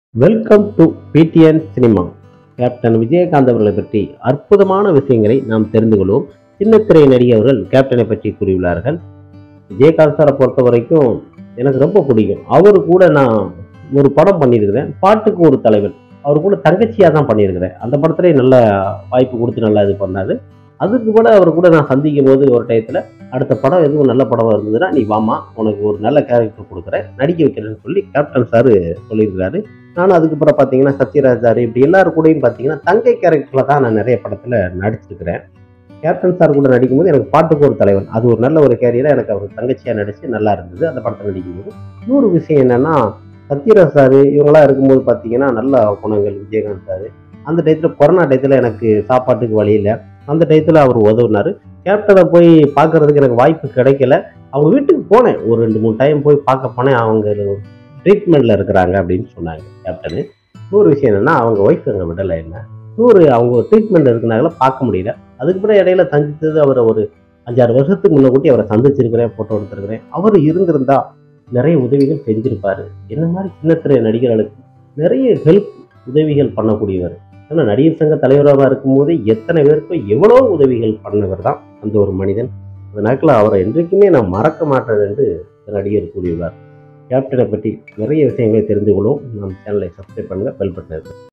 Welcome to PTN cinema. Captain Vijayakanth அவர்களை பற்றி அற்புதமான விஷயங்களை நாம் தெரிந்து கொள்வோம். சின்னத்திரை நடிகர்கள் கேப்டனை பற்றி கூறியுள்ளார்கள். விஜயகாந்த் சாரை பொறுத்த வரைக்கும் எனக்கு ரொம்ப பிடிக்கும். அவரு கூட நான் ஒரு படம் பண்ணியிருக்கிறேன், பாட்டுக்கு ஒரு தலைவன். அவர் கூட தங்கச்சியாக தான் பண்ணியிருக்கிறேன். அந்த படத்துலேயே நல்ல வாய்ப்பு கொடுத்து நல்லா இது பண்ணாரு. அதுக்கு கூட அவர் கூட நான் சந்திக்கும் போது ஒரு டயத்தில் அடுத்த படம் எதுவும் நல்ல படமாக இருந்ததுன்னா நீ வாமா, உனக்கு ஒரு நல்ல கேரக்டர் கொடுக்குறேன், நடிக்க வைக்கிறேன்னு சொல்லி கேப்டன் சார் சொல்லியிருக்கிறாரு. நானும் அதுக்கப்புறம் பார்த்தீங்கன்னா சத்யராஜ் சார் இப்படி எல்லாரும் கூடயும் பார்த்தீங்கன்னா தங்கை கேரக்டரில் தான் நான் நிறைய படத்தில் நடிச்சிருக்கிறேன். கேப்டன் சார் கூட நடிக்கும்போது எனக்கு பாட்டுக்கு ஒரு தலைவன் அது ஒரு நல்ல ஒரு கேரியராக எனக்கு அவர் தங்கச்சியாக நடித்து நல்லா இருந்தது அந்த படத்தில் நடிக்கும்போது. இன்னொரு விஷயம் என்னென்னா, சத்யராஜ் சார் இவங்களாம் இருக்கும்போது பார்த்தீங்கன்னா நல்ல குணங்கள். விஜயகாந்த் சார் அந்த டயத்தில் கொரோனா டயத்தில் எனக்கு சாப்பாட்டுக்கு வழி இல்லை, அந்த டயத்தில் அவர் உதவுனார். கேப்டனை போய் பார்க்கறதுக்கு எனக்கு வாய்ப்பு கிடைக்கல. அவங்க வீட்டுக்கு போனேன், ஒரு 2-3 டைம் போய் பார்க்க போனேன். அவங்க ட்ரீட்மெண்ட்டில் இருக்கிறாங்க அப்படின்னு சொன்னாங்க கேப்டனு. இன்னொரு விஷயம் என்னென்னா, அவங்க ஒய்ஃப் அங்கே விடலை என்ன. அவங்க ட்ரீட்மெண்ட் இருக்குனால பார்க்க முடியல. அதுக்கப்புறம் இடையில சந்தித்தது அவரை ஒரு 5-6 வருஷத்துக்கு முன்ன கூட்டி அவரை சந்திச்சிருக்கிறேன், ஃபோட்டோ எடுத்திருக்கிறேன். அவர் இருந்திருந்தா நிறைய உதவிகள் செஞ்சிருப்பாரு. என்ன மாதிரி சின்னத்திரை நடிகர்களுக்கு நிறைய உதவிகள் பண்ணக்கூடியவர். ஏன்னா நடிகர் சங்க தலைவராக இருக்கும்போது எத்தனை பேருக்கும் எவ்வளோ உதவிகள் பண்ணவர் தான் அந்த ஒரு மனிதன். அந்த நாட்களில் அவரை என்றைக்குமே நான் மறக்க மாட்டேன் என்று நடிகர் கூறியுள்ளார். கேப்டனை பற்றி நிறைய விஷயங்களை தெரிந்து கொள்வோம். நம் சேனலை சப்ஸ்கிரைப் பண்ணுங்கள், பெல் பட்டன் இருக்கு.